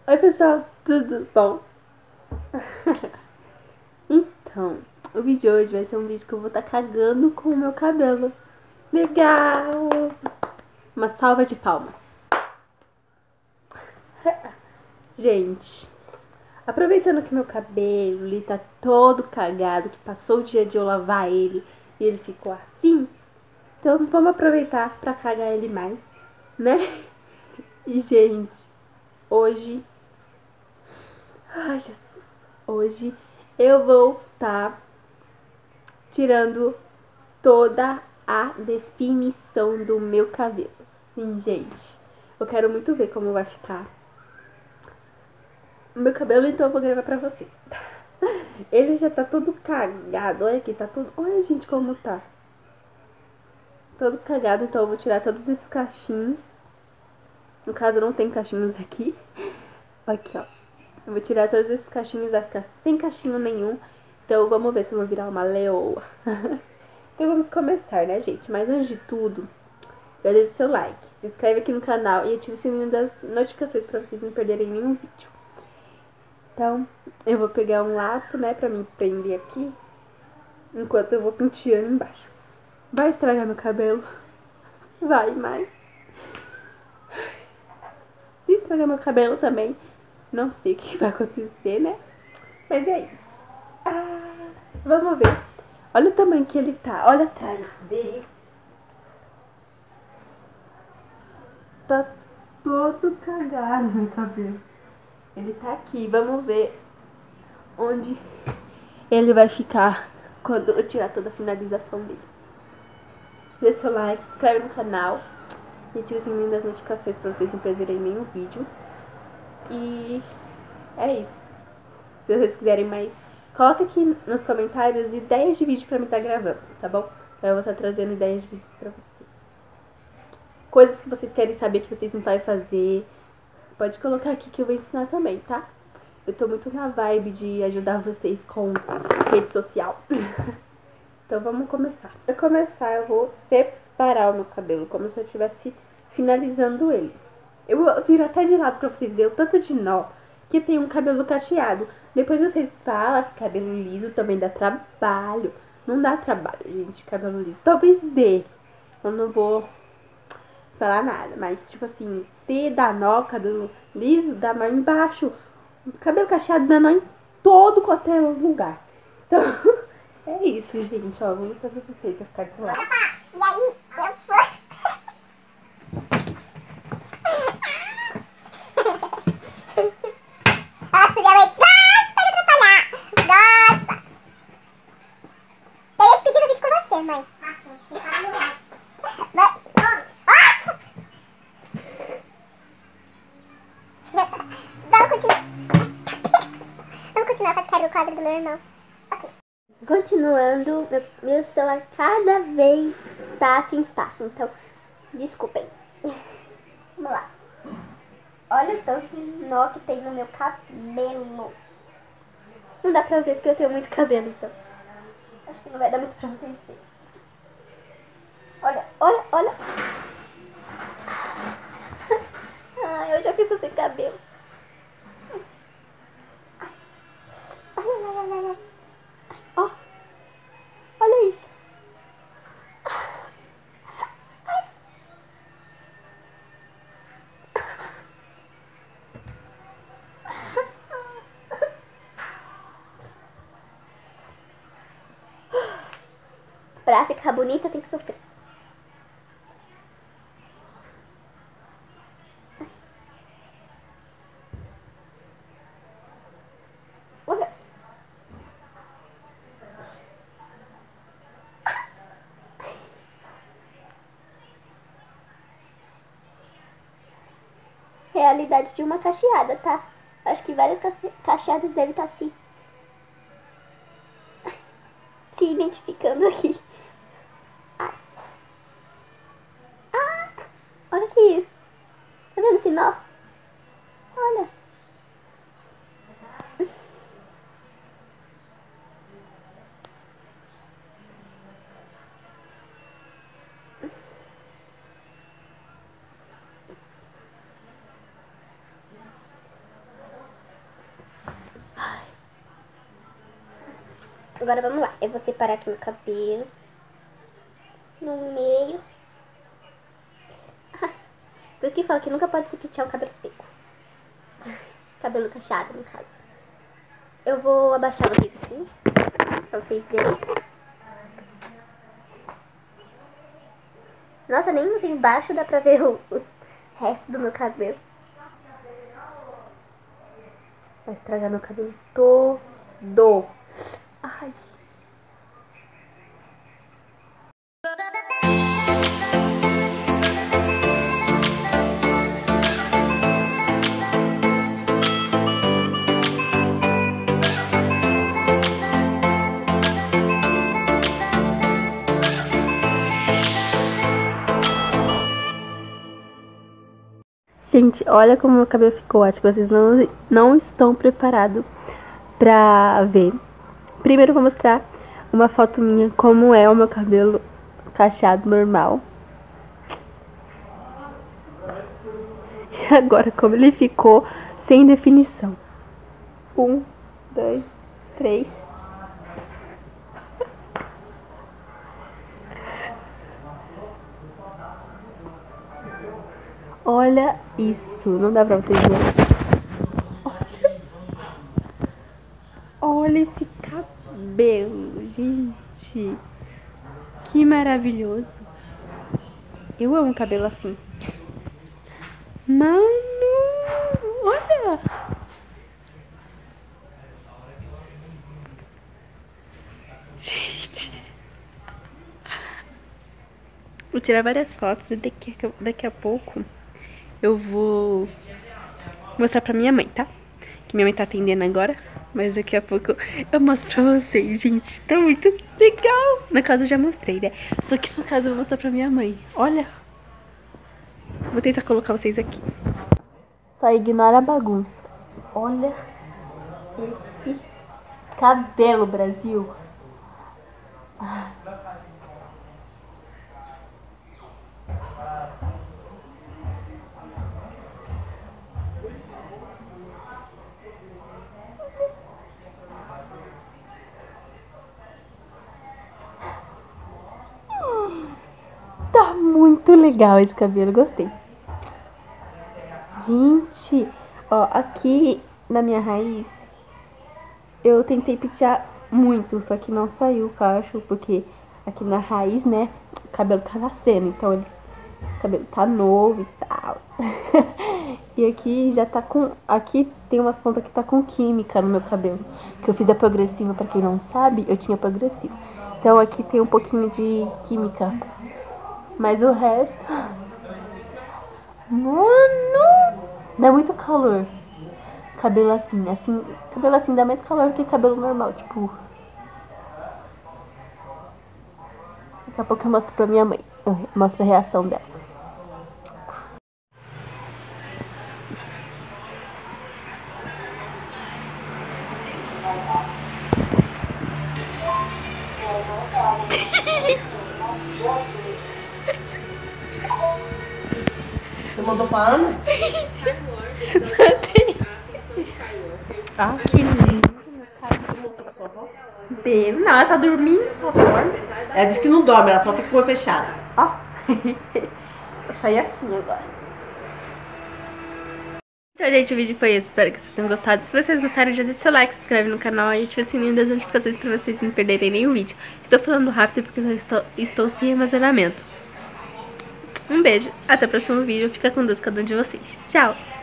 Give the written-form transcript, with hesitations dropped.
Oi pessoal, tudo bom? Então, o vídeo de hoje vai ser um vídeo que eu vou estar cagando com o meu cabelo. Legal! Uma salva de palmas. Gente, aproveitando que meu cabelo ele tá todo cagado, que passou o dia de eu lavar ele e ele ficou assim, então vamos aproveitar pra cagar ele mais, né? E gente, hoje... Ai, Jesus! Hoje eu vou estar tirando toda a definição do meu cabelo. Sim, gente. Eu quero muito ver como vai ficar o meu cabelo, então eu vou gravar pra vocês. Ele já tá todo cagado. Olha aqui, tá tudo... Olha, gente, como tá. Todo cagado, então eu vou tirar todos esses cachinhos. No caso, não tem cachinhos aqui. Aqui, ó. Eu vou tirar todos esses cachinhos, vai ficar sem cachinho nenhum. Então vamos ver se eu vou virar uma leoa. Então vamos começar, né, gente? Mas antes de tudo, já deixa o seu like, se inscreve aqui no canal e ative o sininho das notificações para vocês não perderem nenhum vídeo. Então, eu vou pegar um laço, né, pra me prender aqui, enquanto eu vou penteando embaixo. Vai estragar meu cabelo? Vai, mas... Se estragar meu cabelo também, não sei o que vai acontecer, né? Mas é isso. Vamos ver. Olha o tamanho que ele tá. Olha atrás dele. Tá todo cagado meu cabelo. Ele tá aqui. Vamos ver onde ele vai ficar quando eu tirar toda a finalização dele. Deixa seu like, se inscreve no canal e ativa o sininho das notificações pra vocês não perderem nenhum vídeo. E é isso. Se vocês quiserem mais, coloca aqui nos comentários ideias de vídeo pra me estar gravando, tá bom? Então eu vou estar trazendo ideias de vídeos pra vocês. Coisas que vocês querem saber que vocês não sabem fazer, pode colocar aqui que eu vou ensinar também, tá? Eu tô muito na vibe de ajudar vocês com rede social. Então vamos começar. Para começar, eu vou separar o meu cabelo, como se eu estivesse finalizando ele. Eu vou virar até de lado pra vocês verem o tanto de nó que tem um cabelo cacheado. Depois vocês falam que cabelo liso também dá trabalho. Não dá trabalho, gente, cabelo liso. Talvez dê. Eu não vou falar nada, mas tipo assim, se dá nó, cabelo liso, dá nó embaixo. Cabelo cacheado dá nó em todo qualquer lugar. Então, é isso, gente. Ó, vou mostrar pra vocês pra ficar de lado. E aí, eu fui. Nossa, minha mãe gosta de atrapalhar. Gosta. Eu ia te pedir um vídeo com você, mãe. Vamos continuar. Vamos continuar com o quadro do meu irmão. Ok. Continuando, meu celular cada vez tá sem espaço, então desculpem. Vamos lá. Olha o tanto de nó que tem no meu cabelo. Não dá pra ver porque eu tenho muito cabelo, então acho que não vai dar muito pra vocês verem. Olha, olha, olha. Ai, eu já fico sem cabelo. Olha, olha, olha, olha. Ó, olha isso. Pra ficar bonita tem que sofrer. Olha. Realidade de uma cacheada, tá? Acho que várias cacheadas devem estar se identificando aqui. Ai. Ah, olha aqui. Tá vendo esse nó? Olha. agora vamos lá. Eu vou separar aqui meu cabelo. No meio. Por isso que fala que nunca pode se pentear o cabelo seco. Cabelo cacheado, no caso. Eu vou abaixar vocês aqui, pra vocês verem. Nossa, nem vocês embaixo dá pra ver o resto do meu cabelo. Vai estragar meu cabelo todo. Ai. Gente, olha como meu cabelo ficou. Acho que vocês não estão preparados pra ver. Primeiro eu vou mostrar uma foto minha como é o meu cabelo cacheado normal. E agora como ele ficou sem definição. 1, 2, 3. Olha isso, não dá pra vocês verem. Olha esse cabelo, gente. Que maravilhoso. Eu amo cabelo assim. Mano, olha. Gente. Vou tirar várias fotos e daqui a pouco eu vou mostrar pra minha mãe, tá? Que minha mãe tá atendendo agora. Mas daqui a pouco eu mostro pra vocês, gente. Tá muito legal. No caso eu já mostrei, né? Só que no caso eu vou mostrar pra minha mãe. Olha. Vou tentar colocar vocês aqui. Só ignora a bagunça. Olha esse cabelo, Brasil. Tá muito legal esse cabelo, gostei. Gente, ó, aqui na minha raiz eu tentei pentear muito, só que não saiu o cacho, porque aqui na raiz, né, o cabelo tá nascendo, então o cabelo tá novo e tal. E aqui já tá com, aqui tem umas pontas que tá com química no meu cabelo, que eu fiz a progressiva, pra quem não sabe, eu tinha progressiva. Então aqui tem um pouquinho de química. Mas o resto... Mano! Dá muito calor. Cabelo assim. Cabelo assim dá mais calor que cabelo normal. Tipo... Daqui a pouco eu mostro pra minha mãe. Eu mostro a reação dela. Você mandou pra Ana? Ah, que lindo. Não, ela tá dormindo, só dorme. Ela disse que não dorme, ela só fica com o olho fechado. Ó. Eu saí assim agora. Então, gente, o vídeo foi esse. Espero que vocês tenham gostado. Se vocês gostaram, já deixa seu like, se inscreve no canal e ativa o sininho das notificações pra vocês não perderem nenhum vídeo. Estou falando rápido porque eu estou sem armazenamento. Um beijo, até o próximo vídeo. Fica com Deus, cada um de vocês. Tchau!